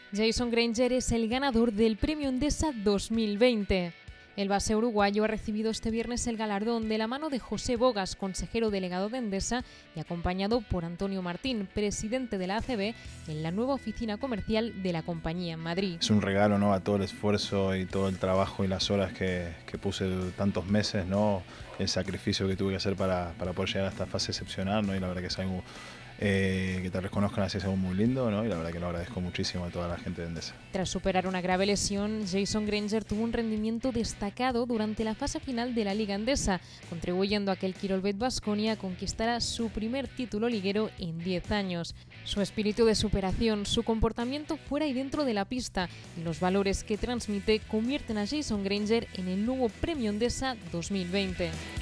Jason Granger es el ganador del Premio Endesa 2020. El base uruguayo ha recibido este viernes el galardón de la mano de José Bogas, consejero delegado de Endesa, y acompañado por Antonio Martín, presidente de la ACB, en la nueva oficina comercial de la compañía en Madrid. Es un regalo, ¿no?, a todo el esfuerzo y todo el trabajo y las horas que puse tantos meses, ¿no?, el sacrificio que tuve que hacer para poder llegar a esta fase excepcional, ¿no?, y la verdad que es algo que te reconozcan así es algo muy lindo, ¿no?, y la verdad que lo agradezco muchísimo a toda la gente de Endesa. Tras superar una grave lesión, Jason Granger tuvo un rendimiento destacado durante la fase final de la Liga Endesa, contribuyendo a que el Quirolbet Baskonia conquistara su primer título liguero en 10 años. Su espíritu de superación, su comportamiento fuera y dentro de la pista y los valores que transmite convierten a Jason Granger en el nuevo Premio Endesa 2020.